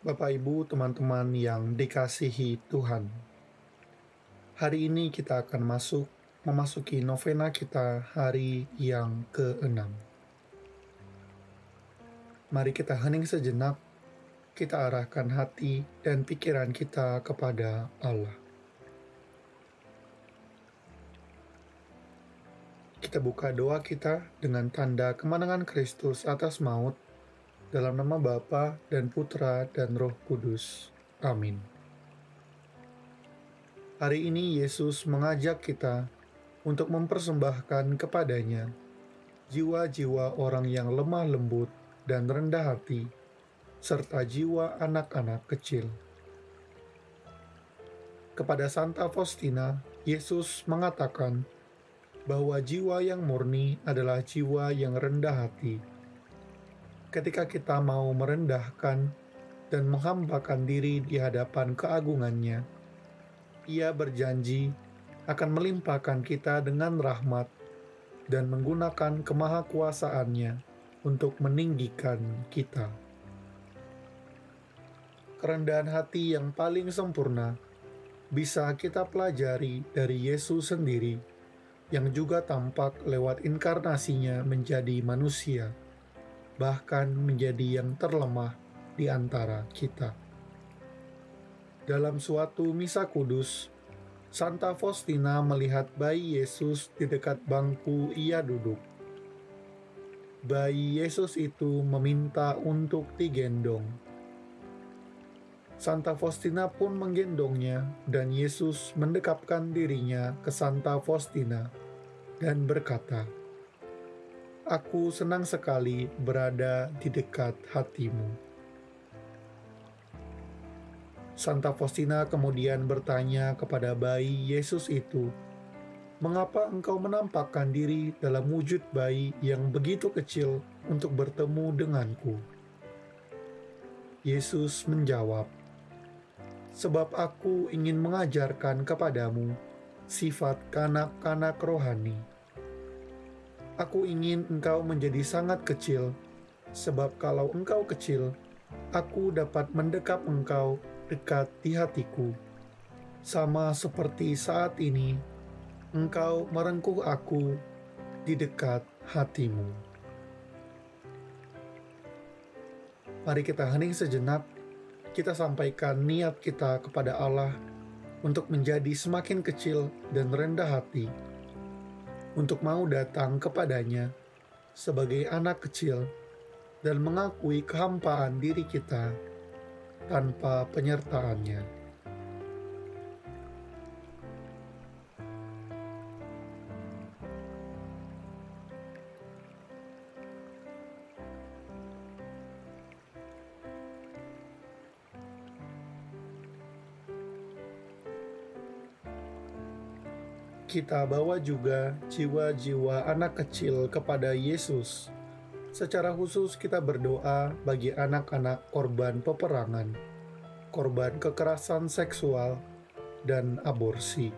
Bapak, Ibu, teman-teman yang dikasihi Tuhan. Hari ini kita akan memasuki novena kita hari yang ke-6. Mari kita hening sejenak, kita arahkan hati dan pikiran kita kepada Allah. Kita buka doa kita dengan tanda kemenangan Kristus atas maut, dalam nama Bapa dan Putra dan Roh Kudus. Amin. Hari ini Yesus mengajak kita untuk mempersembahkan kepadanya jiwa-jiwa orang yang lemah lembut dan rendah hati, serta jiwa anak-anak kecil. Kepada Santa Faustina, Yesus mengatakan bahwa jiwa yang murni adalah jiwa yang rendah hati. Ketika kita mau merendahkan dan menghambakan diri di hadapan keagungannya, Ia berjanji akan melimpahkan kita dengan rahmat dan menggunakan kemahakuasaannya untuk meninggikan kita. Kerendahan hati yang paling sempurna bisa kita pelajari dari Yesus sendiri, yang juga tampak lewat inkarnasinya menjadi manusia, bahkan menjadi yang terlemah di antara kita. Dalam suatu misa kudus, Santa Faustina melihat bayi Yesus di dekat bangku ia duduk. Bayi Yesus itu meminta untuk digendong. Santa Faustina pun menggendongnya, dan Yesus mendekapkan dirinya ke Santa Faustina dan berkata, "Aku senang sekali berada di dekat hatimu." Santa Faustina kemudian bertanya kepada bayi Yesus itu, "Mengapa engkau menampakkan diri dalam wujud bayi yang begitu kecil untuk bertemu denganku?" Yesus menjawab, "Sebab aku ingin mengajarkan kepadamu sifat kanak-kanak rohani. Aku ingin engkau menjadi sangat kecil, sebab kalau engkau kecil, aku dapat mendekap engkau dekat di hatiku, sama seperti saat ini engkau merengkuh aku di dekat hatimu." Mari kita hening sejenak, kita sampaikan niat kita kepada Allah untuk menjadi semakin kecil dan rendah hati, untuk mau datang kepadanya sebagai anak kecil dan mengakui kehampaan diri kita tanpa penyertaannya. Kita bawa juga jiwa-jiwa anak kecil kepada Yesus. Secara khusus kita berdoa bagi anak-anak korban peperangan, korban kekerasan seksual, dan aborsi.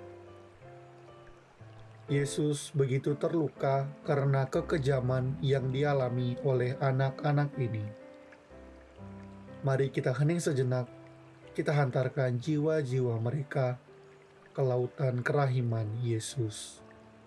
Yesus begitu terluka karena kekejaman yang dialami oleh anak-anak ini. Mari kita hening sejenak, kita hantarkan jiwa-jiwa mereka ke lautan kerahiman Yesus.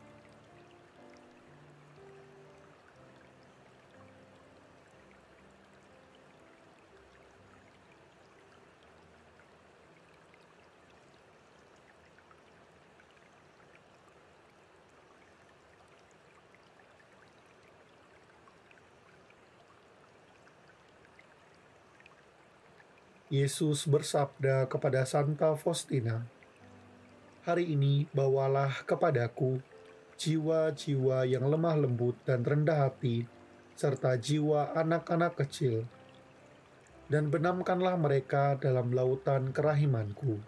Yesus bersabda kepada Santa Faustina, "Hari ini bawalah kepadaku jiwa-jiwa yang lemah lembut dan rendah hati, serta jiwa anak-anak kecil, dan benamkanlah mereka dalam lautan kerahimanku."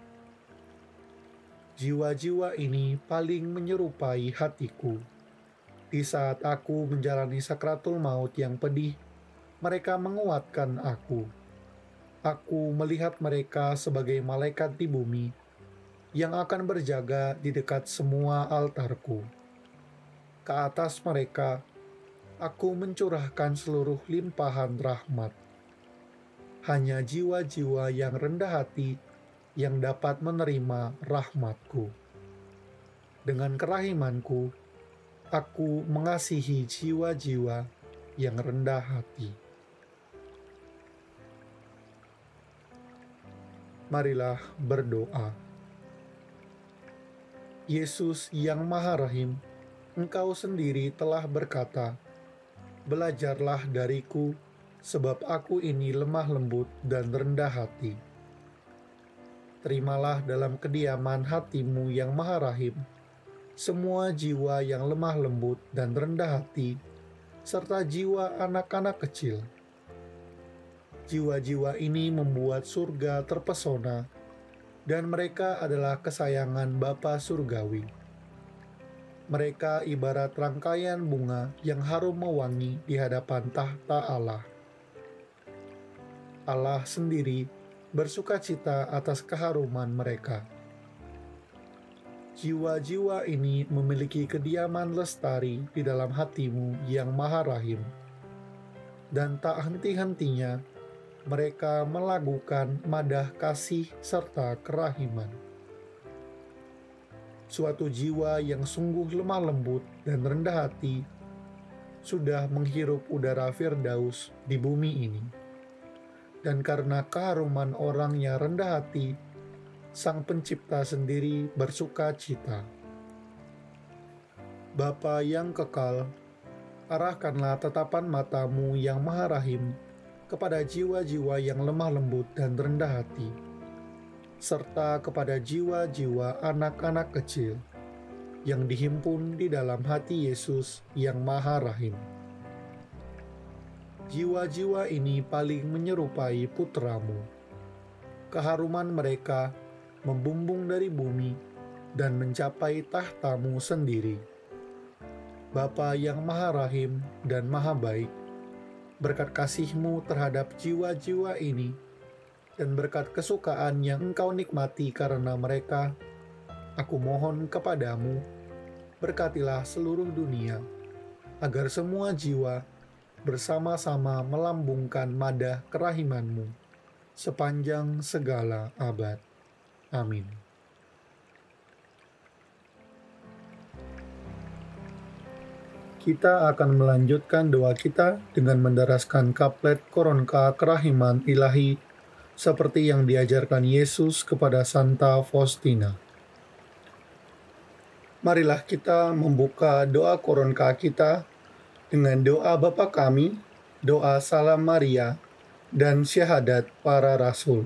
Jiwa-jiwa ini paling menyerupai hatiku. Di saat aku menjalani sakratul maut yang pedih, mereka menguatkan aku. Aku melihat mereka sebagai malaikat di bumi yang akan berjaga di dekat semua altarku. Ke atas mereka, aku mencurahkan seluruh limpahan rahmat. Hanya jiwa-jiwa yang rendah hati yang dapat menerima rahmat-Ku. Dengan kerahimanku, aku mengasihi jiwa-jiwa yang rendah hati. Marilah berdoa. Yesus yang Maha Rahim, Engkau sendiri telah berkata, "Belajarlah dariku, sebab aku ini lemah lembut dan rendah hati." Terimalah dalam kediaman hati-Mu yang Maha Rahim semua jiwa yang lemah lembut dan rendah hati, serta jiwa anak-anak kecil. Jiwa-jiwa ini membuat surga terpesona, dan mereka adalah kesayangan Bapa Surgawi. Mereka ibarat rangkaian bunga yang harum mewangi di hadapan tahta Allah. Allah sendiri bersukacita atas keharuman mereka. Jiwa-jiwa ini memiliki kediaman lestari di dalam hati-Mu yang Maha Rahim, dan tak henti-hentinya mereka melakukan madah kasih serta kerahiman. Suatu jiwa yang sungguh lemah lembut dan rendah hati sudah menghirup udara Firdaus di bumi ini. Dan karena keharuman orang yang rendah hati, Sang Pencipta sendiri bersuka cita. Bapa yang kekal, arahkanlah tatapan mata-Mu yang Maha Rahim kepada jiwa-jiwa yang lemah lembut dan rendah hati, serta kepada jiwa-jiwa anak-anak kecil yang dihimpun di dalam hati Yesus yang Maha Rahim. Jiwa-jiwa ini paling menyerupai putra-Mu. Keharuman mereka membumbung dari bumi dan mencapai tahta-Mu sendiri. Bapa yang Maha Rahim dan Maha Baik, berkat kasih-Mu terhadap jiwa-jiwa ini, dan berkat kesukaan yang Engkau nikmati karena mereka, aku mohon kepadamu, berkatilah seluruh dunia, agar semua jiwa bersama-sama melambungkan madah kerahiman-Mu sepanjang segala abad. Amin. Kita akan melanjutkan doa kita dengan menderaskan kaplet Koronka Kerahiman Ilahi seperti yang diajarkan Yesus kepada Santa Faustina. Marilah kita membuka doa Koronka kita dengan doa Bapa Kami, doa Salam Maria, dan syahadat para rasul.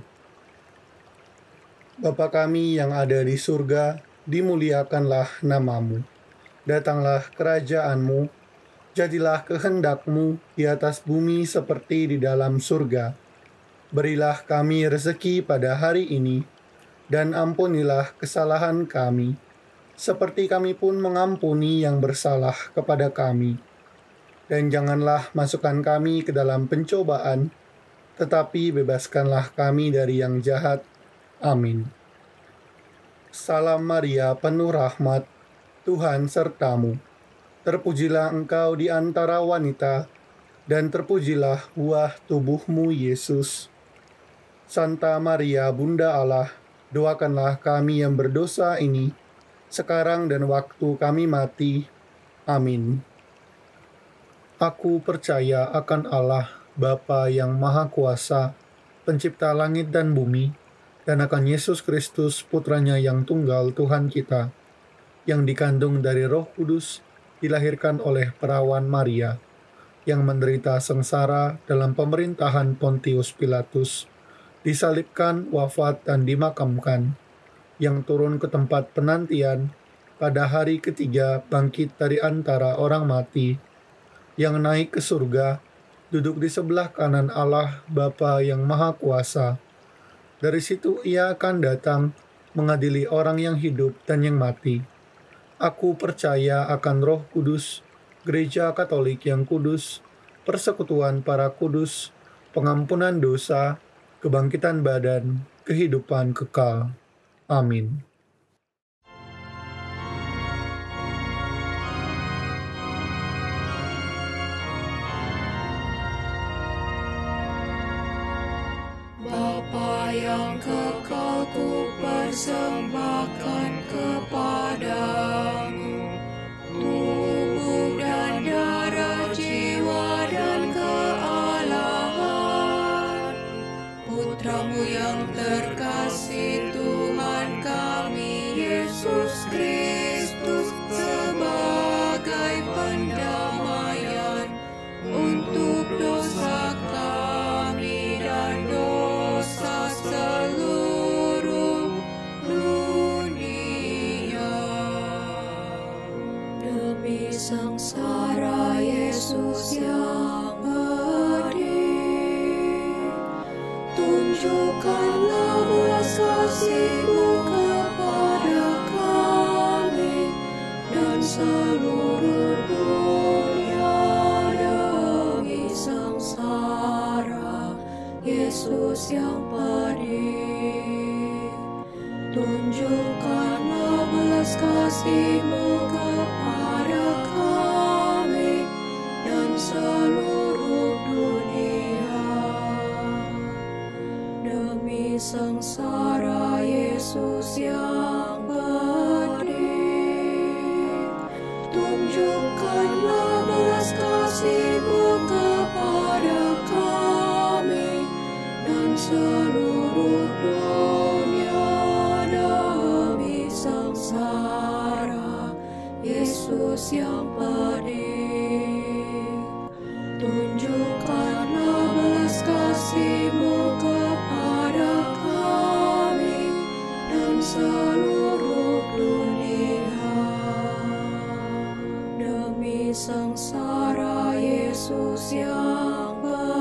Bapa kami yang ada di surga, dimuliakanlah nama-Mu. Datanglah kerajaan-Mu, jadilah kehendak-Mu di atas bumi seperti di dalam surga. Berilah kami rezeki pada hari ini, dan ampunilah kesalahan kami, seperti kami pun mengampuni yang bersalah kepada kami. Dan janganlah masukkan kami ke dalam pencobaan, tetapi bebaskanlah kami dari yang jahat. Amin. Salam Maria, penuh rahmat, Tuhan serta-Mu. Terpujilah Engkau di antara wanita, dan terpujilah buah tubuh-Mu, Yesus. Santa Maria, Bunda Allah, doakanlah kami yang berdosa ini, sekarang dan waktu kami mati. Amin. Aku percaya akan Allah, Bapa yang Maha Kuasa, Pencipta langit dan bumi, dan akan Yesus Kristus, Putranya yang tunggal Tuhan kita, yang dikandung dari Roh Kudus, dilahirkan oleh perawan Maria, yang menderita sengsara dalam pemerintahan Pontius Pilatus, disalibkan, wafat, dan dimakamkan, yang turun ke tempat penantian, pada hari ketiga bangkit dari antara orang mati, yang naik ke surga, duduk di sebelah kanan Allah Bapa yang Maha Kuasa. Dari situ Ia akan datang mengadili orang yang hidup dan yang mati. Aku percaya akan Roh Kudus, Gereja Katolik yang kudus, persekutuan para kudus, pengampunan dosa, kebangkitan badan, kehidupan kekal. Amin. kekal ku persembahkan kepadamu, tubuh dan darah, jiwa dan kealahan Putramu yang terkasih, Tuhan kami Yesus Kristus, sebagai pendamaian untuk dosa kami dan dosa seluruh dunia. Demi sengsara Yesus yang pedih, tunjukkanlah belas kasih-Mu kepada kami dan seluruh dunia. Demi sengsara Yesus yang pedih, tunjukkanlah belas kasih-Mu kepada kami dan seluruh dunia. Demi sengsara Yesus yang pedih, tunjukkanlah belas kasih-Mu kepada kami dan seluruh dunia. Demi sengsara Yesus yang pedih, tunjukkanlah belas kasih-Mu kepada kami dan seluruh dunia. Demi sengsara Yesus yang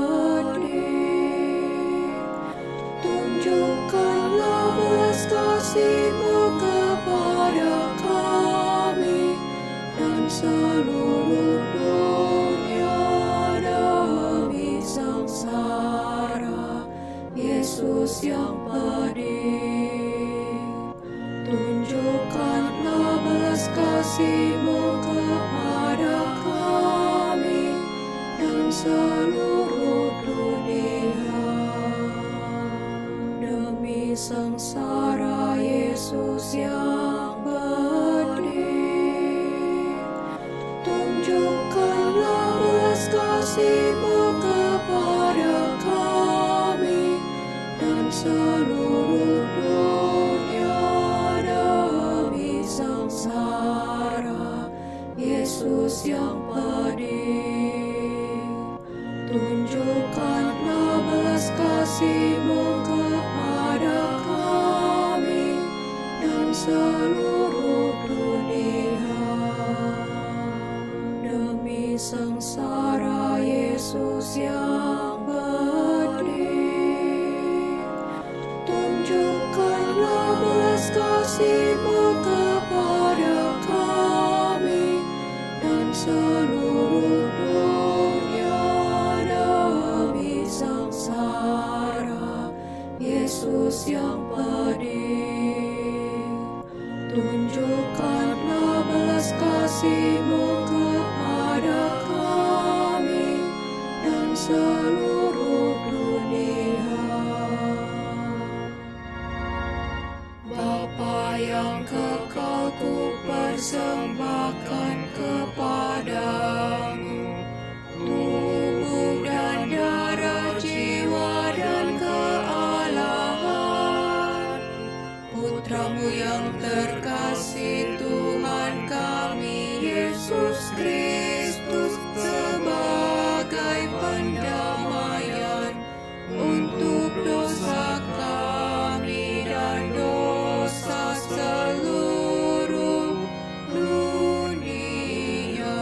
pedih, tunjukkanlah belas kasih-Mu kepada kami dan seluruh dunia. Demi sengsara Yesus yang pedih, tunjukkanlah belas kasih-Mu kepada kami dan seluruh dunia. Demi sengsara Yesus yang pedih, tunjukkanlah belas kasih-Mu kepada kami dan seluruh dunia. Demi sengsara Yesus yang pedih, tunjukkanlah belas kasih-Mu kepada kami dan seluruh dunia. Demi sengsara Yesus yang pedih, tunjukkanlah belas kasih-Mu kepada kami dan seluruh dunia. Demi sengsara Yesus yang pedih, tunjukkanlah belas kasih-Mu kepada kami dan seluruh dunia. Bapa yang kekal ku persembahkan kepadamu, tubuh dan darah, jiwa dan kealahan Putramu yang terkasih, Tuhan kami Yesus Kristus, sebagai pendamaian untuk dosa kami dan dosa seluruh dunia.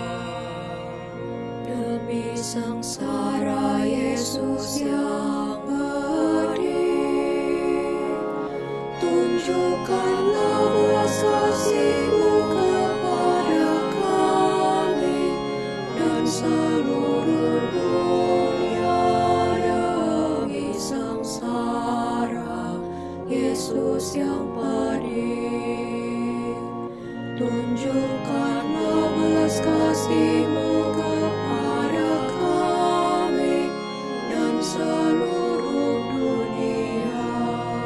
Demi sengsara Yesus yang pedih, tunjukkanlah belas kasih-Mu kepada kami dan seluruh dunia. Demi sengsara Yesus yang pedih, tunjukkanlah belas kasih-Mu kepada kami dan seluruh dunia.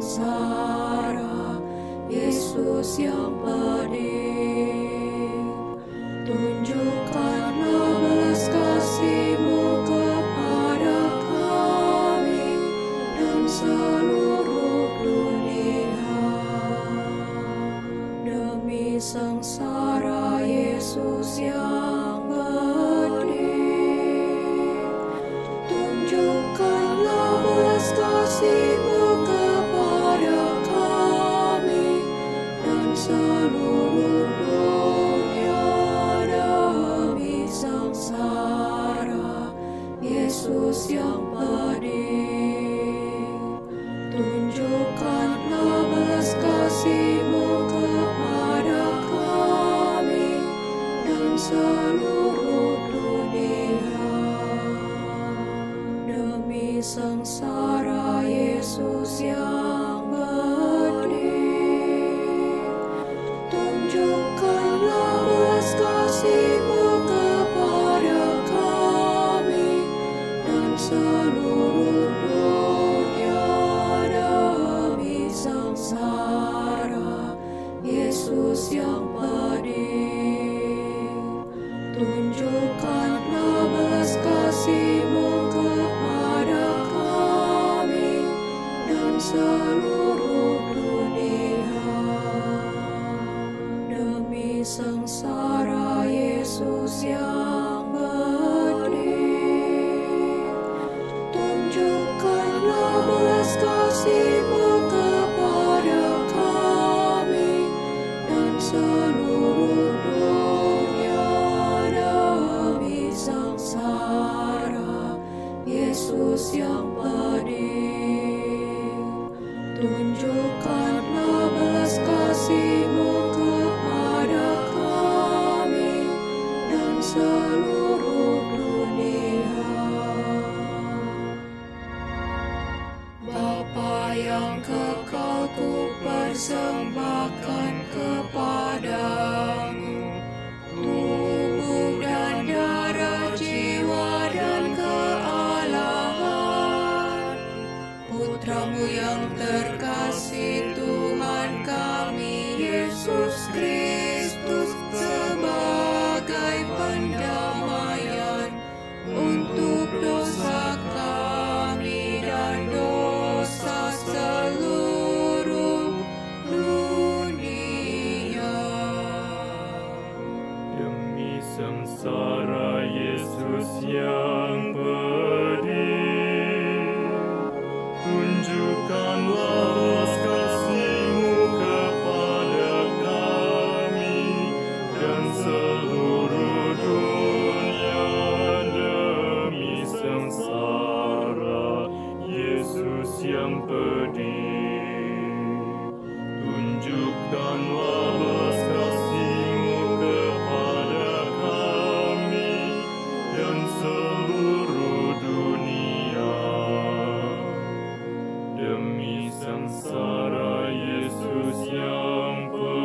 sengsara, Yesus yang pedih. Tunjukkanlah belas kasih-Mu kepada kami dan seluruh dunia. Demi sengsara Yesus yang pedih, tunjukkanlah belas kasih-Mu kepada kami dan seluruh dunia. Demi sengsara Yesus yang pedih, tunjukkanlah belas kasih-Mu kepada kami dan seluruh dunia. Demi sengsara Yesus yang pedih, tunjukkanlah belas kasih-Mu kepada kami dan seluruh dunia. Demi sengsara Yesus yang pedih, tunjukkanlah belas kasih-Mu kepada kami dan seluruh dunia. Demi sengsara Yesus yang pedih, tunjukkanlah belas kasih-Mu kepada kami dan seluruh dunia. Demi sengsara Yesus yang pedih, tunjukkanlah belas kasih-Mu kepada kami dan seluruh dunia. Bapa yang kekal, ku persembahkan kepadamu tubuh dan darah, jiwa dan kealahan Putra-Mu yang terkasih, Tuhan kami Yesus Kristus, sebagai pendamaian untuk dosa kami dan dosa seluruh dunia. Demi sengsara Yesus yang pedih, tunjukkanlah belas kasih-Mu kepada kami dan seluruh dunia. Demi sengsara Yesus yang pedih, tunjukkanlah belas kasih-Mu kepada kami dan seluruh dunia. Demi sengsara Yesus yang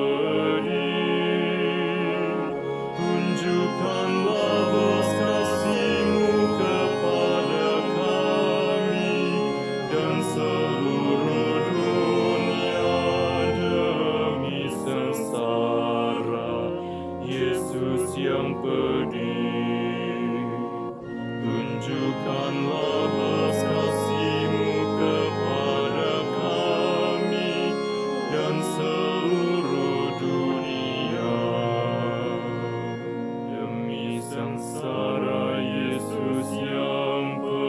pedih, tunjukkanlah belas kasih-Mu kepada kami dan seluruh dunia. Demi sengsara Yesus yang pedih, tunjukkanlah belas kasih-Mu kepada kami dan seluruh dunia. Demi sengsara Yesus yang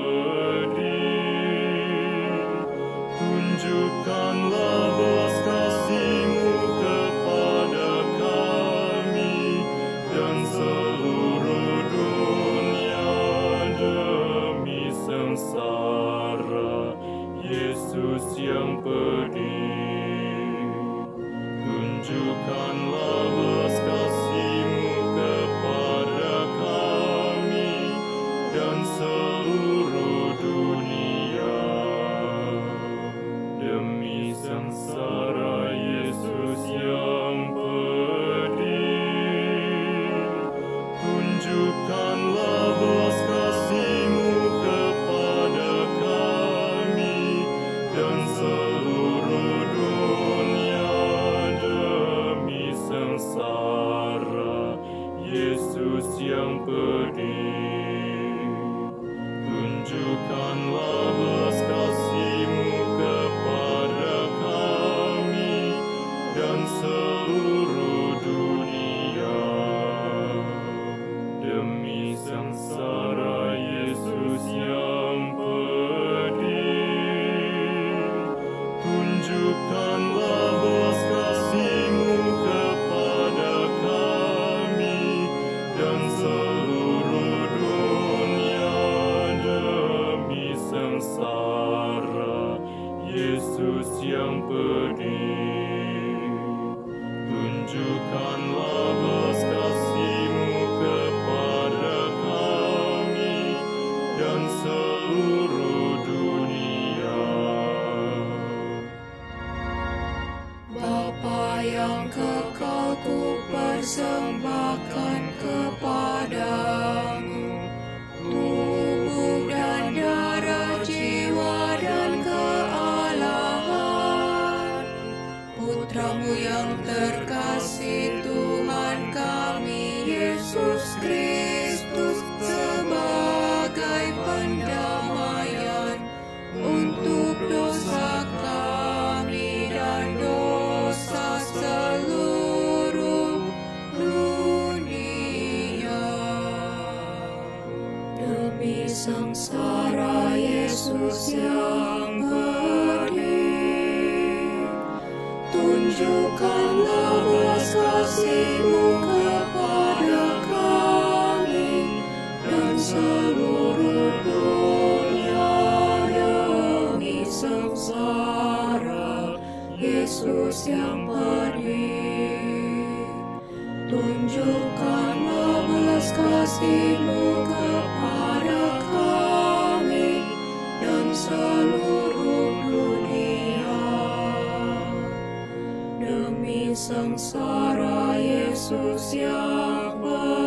pedih, tunjukkanlah belas kasih-Mu kepada kami dan seluruh dunia. Demi sengsara Yesus yang pedih, tunjukkanlah belas kasih-Mu kepada kami dan seluruh dunia. Demi sengsara Yesus yang pedih, tunjukkanlah belas kasih-Mu kepada kami dan seluruh yang pedih. Tunjukkanlah belas kasih-Mu kepada kami dan seluruh dunia. Bapa yang kekal, ku persembahkan kepadamu tubuh dan darah, jiwa dan kealahan Putramu yang terkasih, Tuhan kami Yesus Kristus, sebagai pendamaian untuk dosa kami dan dosa seluruh dunia. Demi sengsara Yesus yang pedih, tunjukkanlah belas kasih-Mu kepada kami dan seluruh dunia. Demi sengsara Yesus yang pedih, tunjukkanlah belas kasih-Mu kepada kami dan seluruh dunia. Demi sengsara Yesus yang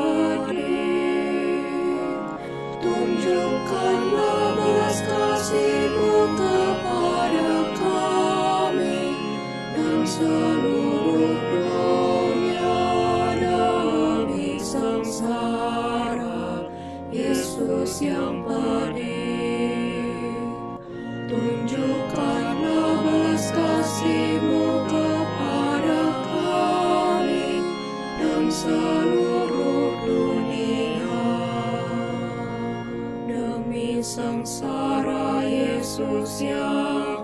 pedih, tunjukkanlah belas kasih-Mu kepada kami dan seluruh dunia. Demi sengsara Yesus yang pedih, tunjukkanlah belas kasih-Mu kepada kami dan seluruh dunia. Demi sengsara Yesus yang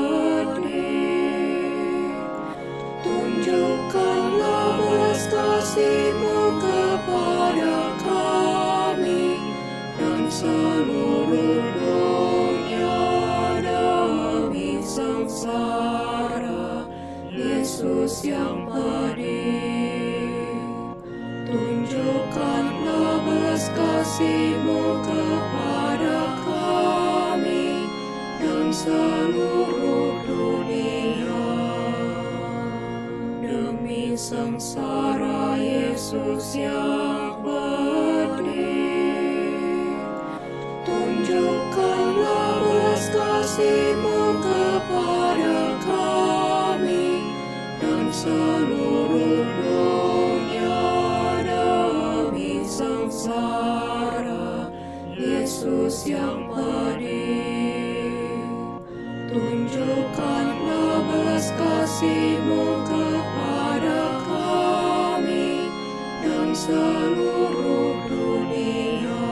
pedih, tunjukkanlah belas kasih-Mu kepada kami dan seluruh dunia. Demi sengsara Yesus yang pedih, tunjukkanlah belas kasih-Mu kepada kami dan seluruh dunia. Demi sengsara Yesus yang pedih, tunjukkanlah belas kasih-Mu kepada kami dan seluruh dunia. Demi sengsara Yesus yang pedih, tunjukkanlah belas kasih-Mu kepada kami dan seluruh dunia.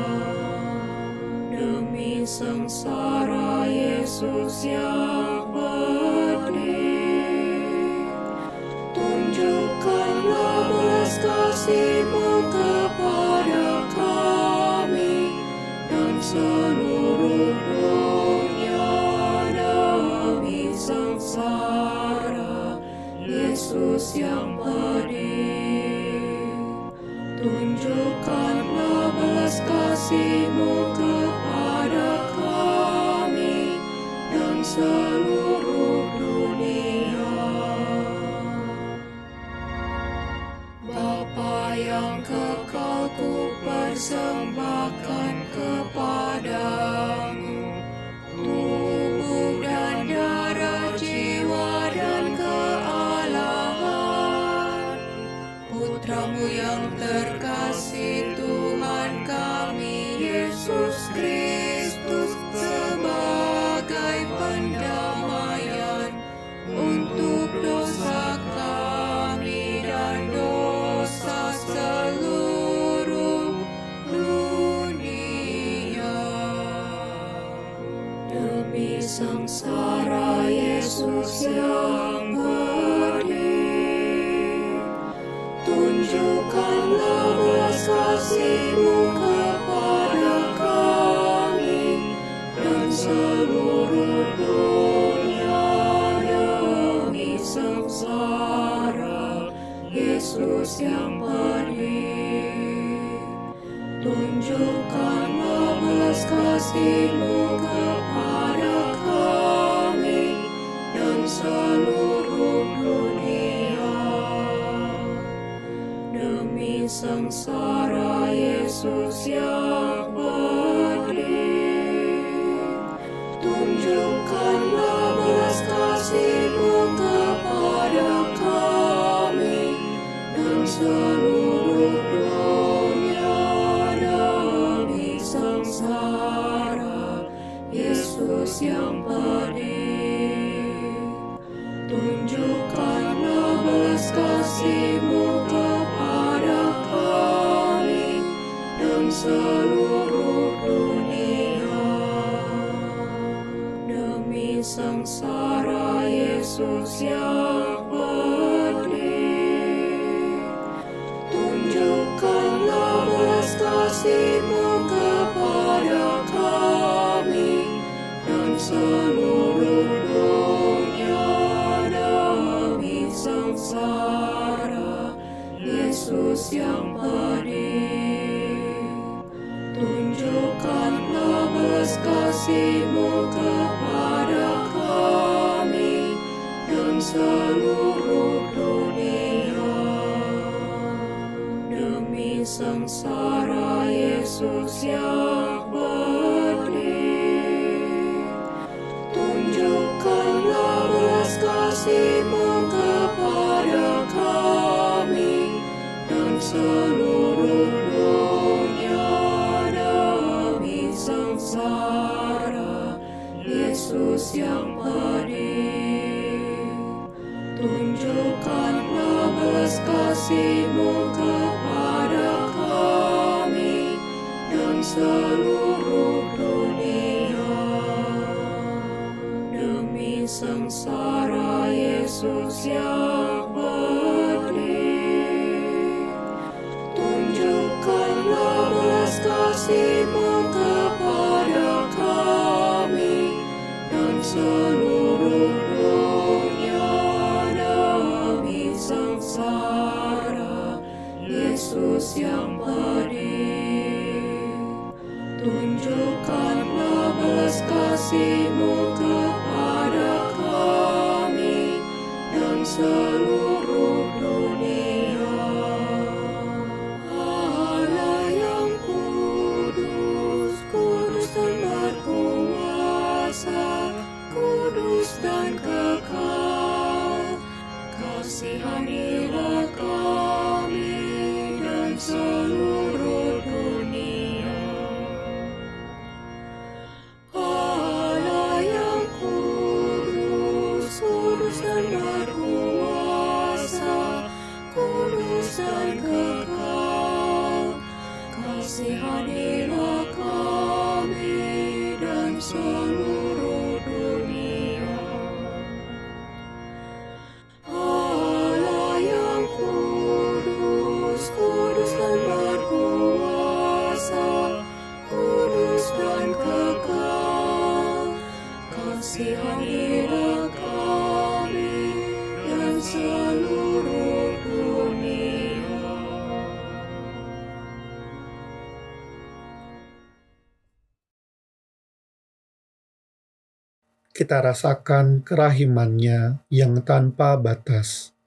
Demi sengsara Yesus yang pedih, tunjukkanlah belas kasih-Mu kepada kami dan seluruh dunia. Demi sengsara Yesus yang pedih, tunjukkanlah belas kasih-Mu kepada kami dan seluruh dunia. Bapa yang kekal, ku persembahkan kepadamu tubuh dan darah, jiwa dan kealahan Putramu yang terkasih, Tuhan kami Yesus Kristus, sebagai pendamaian untuk dosa kami dan dosa seluruh dunia. Demi sengsara Yesus yang pedih, tunjukkanlah belas kasih-Mu kepada kami dan seluruh dunia. Yesus yang pedih. Tunjukkanlah belas kasih-Mu kepada kami dan seluruh dunia. Demi sengsara Yesus yang pedih, tunjukkanlah belas kasih-Mu kepada kami dan seluruh dunia. Demi sengsara Yesus yang pedih, tunjukkanlah belas kasih-Mu kepada kami dan seluruh dunia. Demi sengsara Yesus yang pedih, tunjukkanlah belas kasih-Mu kepada kami dan seluruh dunia. Demi sengsara Yesus yang pedih, tunjukkanlah belas kasih-Mu kepada kami dan seluruh dunia. Demi sengsara Yesus yang pedih, tunjukkanlah belas kasih-Mu kepada kami dan seluruh dunia. Demi sengsara Yesus yang pedih, tunjukkanlah belas kasih-Mu kepada kami dan seluruh dunia. Demi sengsara Yesus yang pedih, tunjukkanlah belas kasih-Mu kepada kami dan seluruh dunia. Demi sengsara Yesus yang pedih, tunjukkanlah belas kasih-Mu kepada kami dan seluruh dunia. Allah yang kudus, kudus dan berkuasa, kudus dan kekal, kasihanilah kami dan seluruh dunia. Allah yang kudus, kudus dan berkuasa, kudus dan kekal, kasihanilah kami dan seluruh dunia. Allah yang kudus, kudus dan berkuasa, kudus dan kekal, kasihanilah kami dan seluruh dunia. Kita rasakan kerahiman-Nya yang tanpa batas.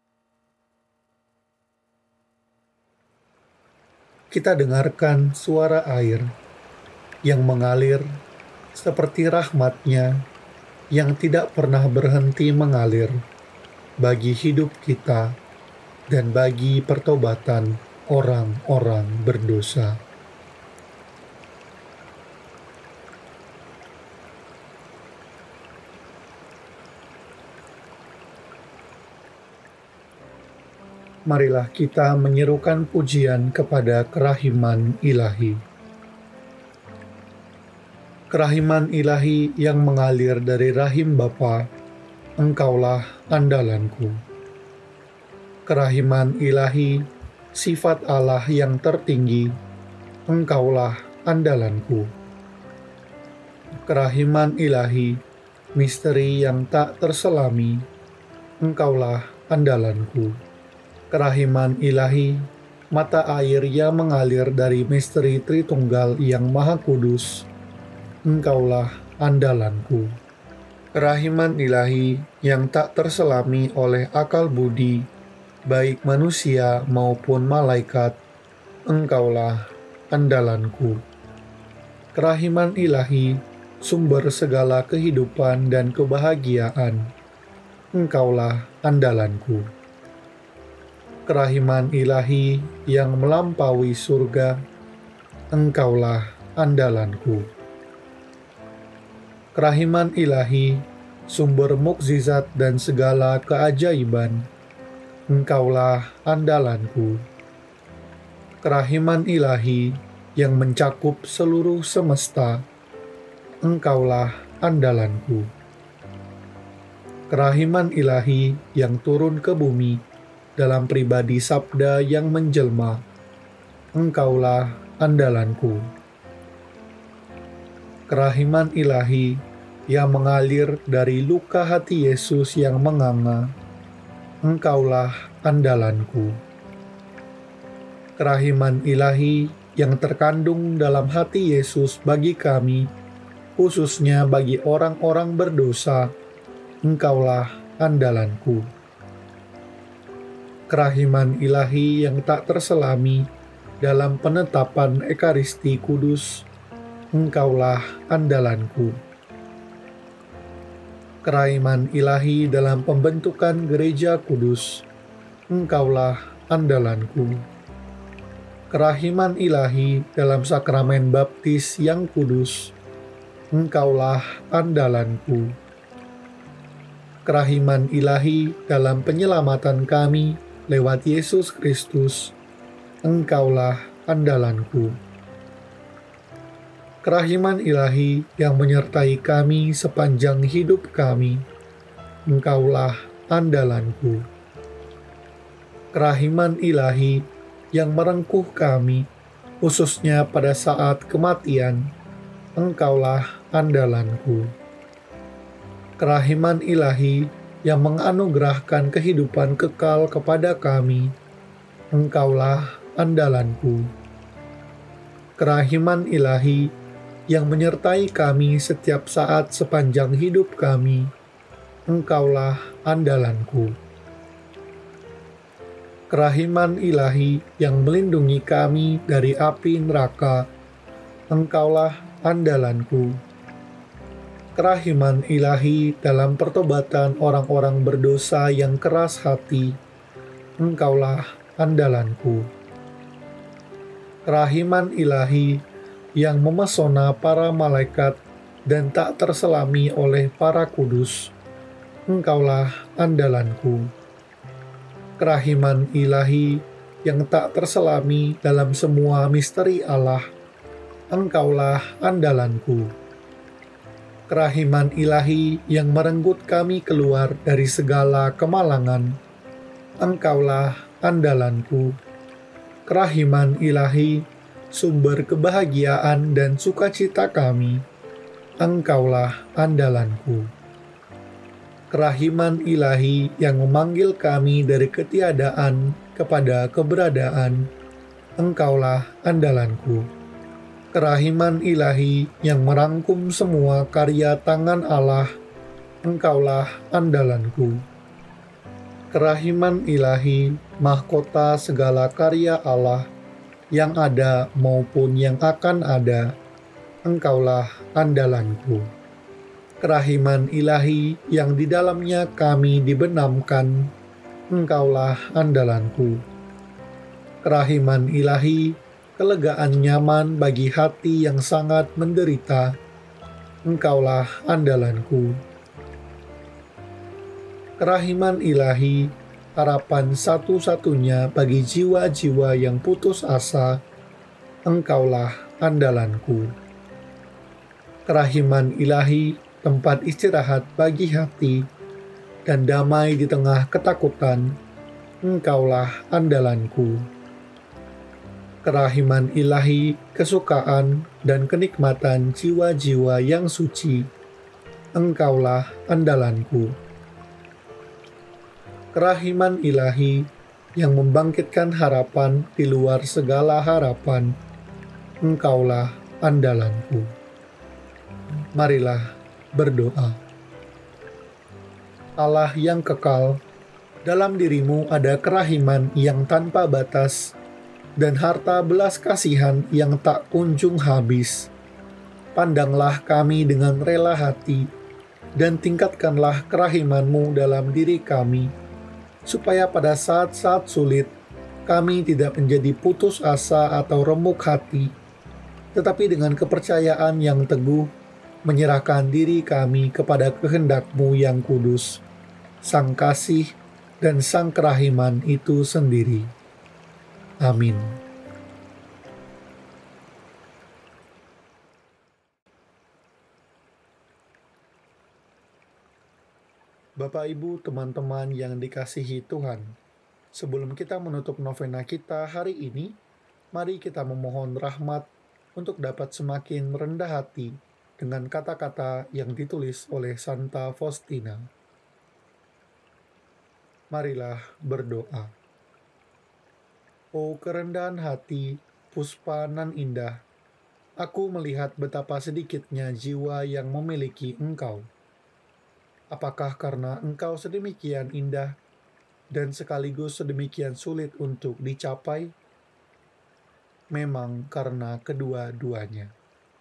Kita dengarkan suara air yang mengalir seperti rahmat-Nya yang tidak pernah berhenti mengalir bagi hidup kita dan bagi pertobatan orang-orang berdosa. Marilah kita menyerukan pujian kepada kerahiman ilahi. Kerahiman ilahi yang mengalir dari rahim Bapa, Engkaulah andalanku. Kerahiman ilahi, sifat Allah yang tertinggi, Engkaulah andalanku. Kerahiman ilahi, misteri yang tak terselami, Engkaulah andalanku. Kerahiman ilahi, mata air yang mengalir dari misteri Tritunggal yang Maha Kudus, Engkaulah andalanku. Kerahiman ilahi yang tak terselami oleh akal budi, baik manusia maupun malaikat, Engkaulah andalanku. Kerahiman ilahi, sumber segala kehidupan dan kebahagiaan, Engkaulah andalanku. Kerahiman ilahi yang melampaui surga, Engkaulah andalanku. Kerahiman ilahi, sumber mukjizat dan segala keajaiban, Engkaulah andalanku. Kerahiman ilahi yang mencakup seluruh semesta, Engkaulah andalanku. Kerahiman ilahi yang turun ke bumi dalam pribadi sabda yang menjelma, Engkaulah andalanku. Kerahiman ilahi yang mengalir dari luka hati Yesus yang menganga, Engkaulah andalanku. Kerahiman ilahi yang terkandung dalam hati Yesus bagi kami, khususnya bagi orang-orang berdosa, Engkaulah andalanku. Kerahiman ilahi yang tak terselami dalam penetapan Ekaristi Kudus, Engkaulah andalanku. Kerahiman ilahi dalam pembentukan gereja kudus, Engkaulah andalanku. Kerahiman ilahi dalam sakramen baptis yang kudus, Engkaulah andalanku. Kerahiman ilahi dalam penyelamatan kami lewat Yesus Kristus, Engkaulah andalanku. Kerahiman ilahi yang menyertai kami sepanjang hidup kami, Engkaulah andalanku. Kerahiman ilahi yang merengkuh kami, khususnya pada saat kematian, Engkaulah andalanku. Kerahiman ilahi yang menganugerahkan kehidupan kekal kepada kami, Engkaulah andalanku. Kerahiman ilahi yang menyertai kami setiap saat sepanjang hidup kami, Engkaulah andalanku. Kerahiman ilahi yang melindungi kami dari api neraka, Engkaulah andalanku. Kerahiman ilahi dalam pertobatan orang-orang berdosa yang keras hati, Engkaulah andalanku. Kerahiman ilahi yang memesona para malaikat dan tak terselami oleh para kudus, Engkaulah andalanku. Kerahiman ilahi yang tak terselami dalam semua misteri Allah, Engkaulah andalanku. Kerahiman ilahi yang merenggut kami keluar dari segala kemalangan, Engkaulah andalanku. Kerahiman ilahi, sumber kebahagiaan dan sukacita kami, Engkaulah andalanku. Kerahiman ilahi yang memanggil kami dari ketiadaan kepada keberadaan, Engkaulah andalanku. Kerahiman ilahi yang merangkum semua karya tangan Allah, Engkaulah andalanku. Kerahiman ilahi, mahkota segala karya Allah, yang ada maupun yang akan ada, Engkaulah andalanku. Kerahiman ilahi yang di dalamnya kami dibenamkan, Engkaulah andalanku. Kerahiman ilahi, kelegaan nyaman bagi hati yang sangat menderita, Engkaulah andalanku. Kerahiman ilahi, harapan satu-satunya bagi jiwa-jiwa yang putus asa, Engkaulah andalanku. Kerahiman ilahi, tempat istirahat bagi hati, dan damai di tengah ketakutan, Engkaulah andalanku. Kerahiman ilahi, kesukaan dan kenikmatan jiwa-jiwa yang suci, Engkaulah andalanku. Kerahiman ilahi, yang membangkitkan harapan di luar segala harapan. Engkaulah andalanku. Marilah berdoa. Allah yang kekal, dalam dirimu ada kerahiman yang tanpa batas dan harta belas kasihan yang tak kunjung habis. Pandanglah kami dengan rela hati dan tingkatkanlah kerahiman-Mu dalam diri kami, supaya pada saat-saat sulit kami tidak menjadi putus asa atau remuk hati, tetapi dengan kepercayaan yang teguh menyerahkan diri kami kepada kehendak-Mu yang kudus, Sang Kasih dan Sang Kerahiman itu sendiri. Amin. Bapak, Ibu, teman-teman yang dikasihi Tuhan, sebelum kita menutup novena kita hari ini, mari kita memohon rahmat untuk dapat semakin rendah hati dengan kata-kata yang ditulis oleh Santa Faustina. Marilah berdoa. Oh kerendahan hati, puspa nan indah, aku melihat betapa sedikitnya jiwa yang memiliki Engkau. Apakah karena Engkau sedemikian indah dan sekaligus sedemikian sulit untuk dicapai? Memang karena kedua-duanya.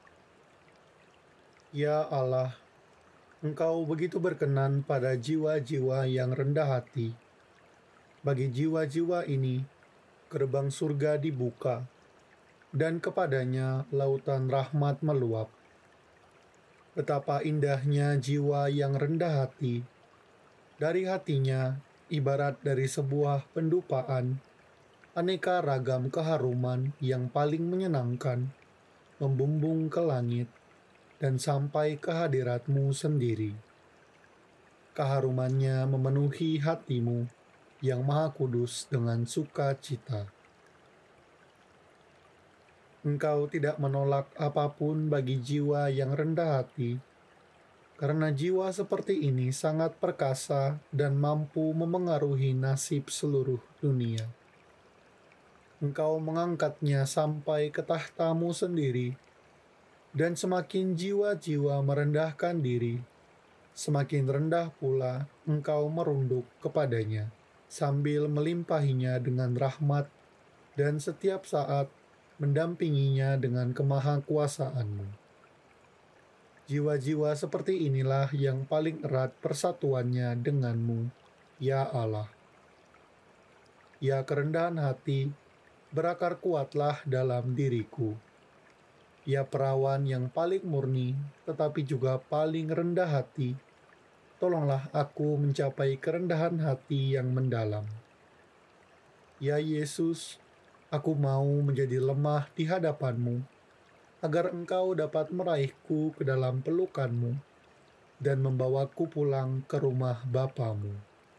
Ya Allah, Engkau begitu berkenan pada jiwa-jiwa yang rendah hati. Bagi jiwa-jiwa ini, gerbang surga dibuka, dan kepadanya lautan rahmat meluap. Betapa indahnya jiwa yang rendah hati. Dari hatinya, ibarat dari sebuah pendupaan, aneka ragam keharuman yang paling menyenangkan, membumbung ke langit, dan sampai ke hadirat-Mu sendiri. Keharumannya memenuhi hati-Mu yang Maha Kudus dengan sukacita. Engkau tidak menolak apapun bagi jiwa yang rendah hati, karena jiwa seperti ini sangat perkasa dan mampu memengaruhi nasib seluruh dunia. Engkau mengangkatnya sampai ke tahta-Mu sendiri, dan semakin jiwa-jiwa merendahkan diri, semakin rendah pula Engkau merunduk kepadanya, sambil melimpahinya dengan rahmat dan setiap saat mendampinginya dengan kemahakuasaan-Mu. Jiwa-jiwa seperti inilah yang paling erat persatuannya dengan-Mu, ya Allah. Ya kerendahan hati, berakar kuatlah dalam diriku. Ya perawan yang paling murni, tetapi juga paling rendah hati, tolonglah aku mencapai kerendahan hati yang mendalam. Ya Yesus, aku mau menjadi lemah di hadapan-Mu, agar Engkau dapat meraihku ke dalam pelukan-Mu dan membawaku pulang ke rumah Bapa-Mu.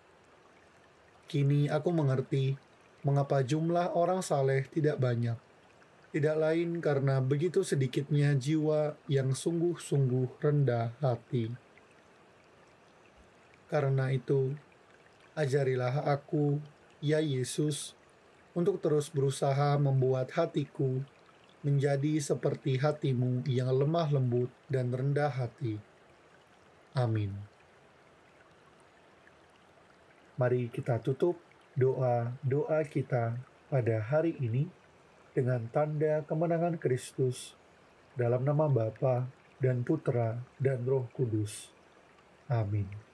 Kini aku mengerti mengapa jumlah orang saleh tidak banyak, tidak lain karena begitu sedikitnya jiwa yang sungguh-sungguh rendah hati. Karena itu, ajarilah aku, ya Yesus, untuk terus berusaha membuat hatiku menjadi seperti hati-Mu yang lemah lembut dan rendah hati. Amin. Mari kita tutup doa-doa kita pada hari ini dengan tanda kemenangan Kristus dalam nama Bapa dan Putra dan Roh Kudus. Amin.